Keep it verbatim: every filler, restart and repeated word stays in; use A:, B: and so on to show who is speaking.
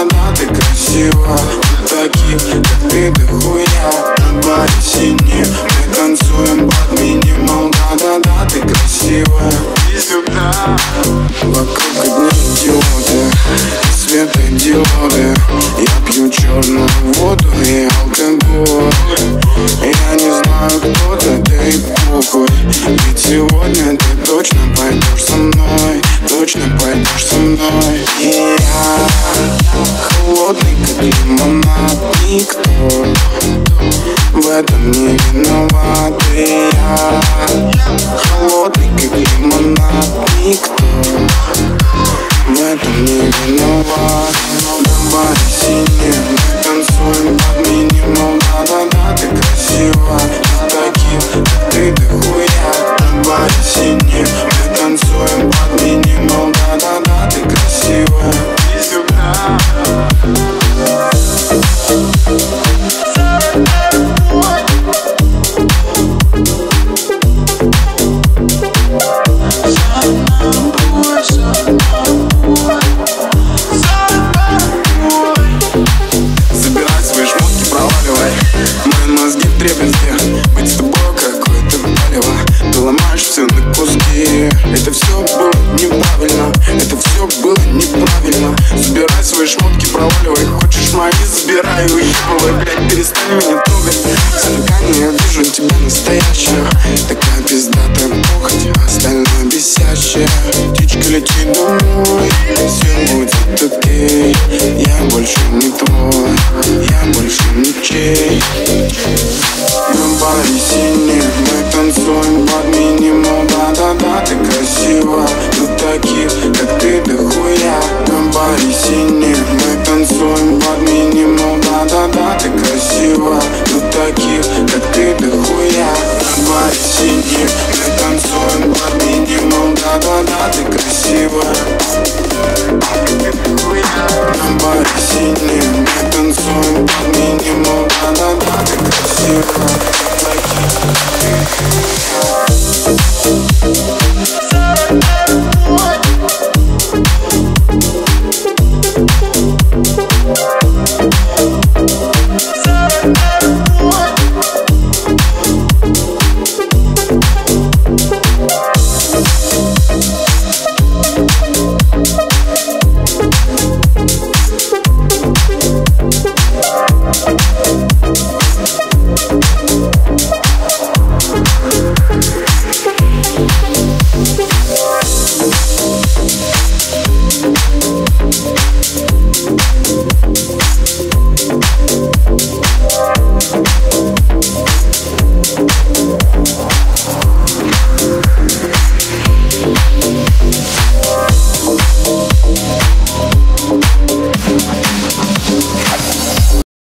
A: да, ты красива. Таких, как ты, да хуя. На баре синий, мы танцуем под минимал. Да-да-да, ты красивая. И сюда. Вокруг одни идиоты и светодиоды. Я пью черную воду и алкоголь. Я не знаю, кто ты, да и похуй. Ведь сегодня ты точно пойдешь со мной. Точно пойдешь со мной. И я холодный, как лимонад. Никто в этом не виноват. И я холодный, как лимонад. Никто в этом не виноват. На баре синий, мы танцуем под минимал. Да-да-да, ты красива. Таких, как ты, да хуя. На баре синий, мы танцуем под минимал. Да-да-да, ты красивая. И сюда. Забирай свои шмотки, проваливай. Мои мозги в дребезге. Быть с тобой какое-то палево. Ты ломаешь все на куски. Это все было неправильно. Это все было неправильно. Забирай свои шмотки, проваливай. Хочешь мои, забирай и уебывай. Блядь, перестань меня трогать. Сорокане, я вижу тебя настоящую. Такая пиздатая похоть, остальное бесящая. Птичка летит домой, все будет окей. Я больше не твой, я больше ничей. На баре синий, мы танцуем под минимал. Да-да-да, ты красива. Ну таких, как ты, да хуя. На баре синий, мы танцуем под минимал. Да-да-да, ты красива. Ну таких, как ты, да хуя. На баре синий, мы танцуем под минимал. Да-да-да, ты красива. На баре синий, мы танцуем под минимал.